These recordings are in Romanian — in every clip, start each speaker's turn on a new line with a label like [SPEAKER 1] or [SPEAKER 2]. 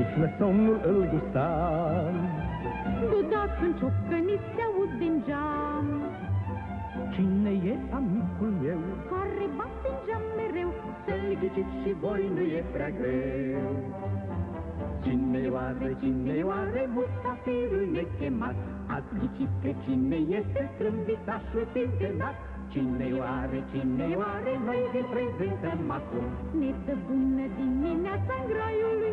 [SPEAKER 1] Până somnul îl gustam.
[SPEAKER 2] Deodată în ciocănit se aud din geam.
[SPEAKER 1] Cine e amicul meu?
[SPEAKER 2] Care bate în geam mereu.
[SPEAKER 1] Să-l ghiciți și voi, nu e prea greu. Cine oare, musafirul nechemat? Ați ghicit că cine este strâmbitașul pintenat? Cine oare, noi vi prezentăm acum.
[SPEAKER 2] Ne dă bună dimineața-n graiului.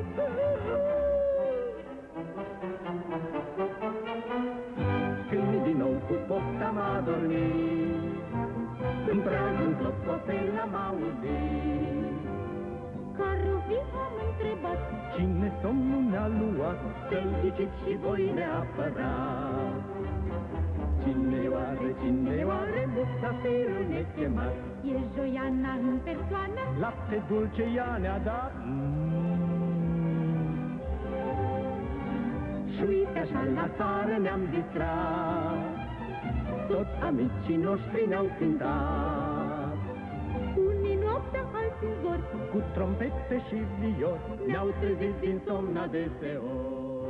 [SPEAKER 1] Când din nou cu pofta m-a dormit, în pragul clopoțel am auzit.
[SPEAKER 2] Care-o fi am întrebat,
[SPEAKER 1] Cine somnul ne-a luat? Să-l ghiciți și voi neapărat. Cine oare, musafirul nechemat?
[SPEAKER 2] e Joiana în persoană.
[SPEAKER 1] Lapte dulce ea ne-a dat. Și uite așa la țară ne-am distrat. Toți amicii noștri ne-au cântat.
[SPEAKER 2] Unii noaptea, alții în zor.
[SPEAKER 1] Cu trompete și viol ne-au trezit din somn adeseori.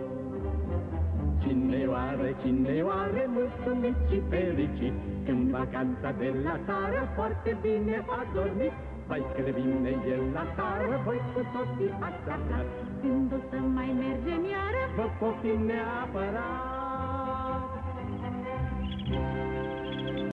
[SPEAKER 1] Cine oare, mulțumit și fericit, când vacanța de la țară foarte bine a dormit. Vai că vine el la țară, voi cu toții ați aflat.
[SPEAKER 2] Când o să mai mergem iară,
[SPEAKER 1] Vă poftim neapărat.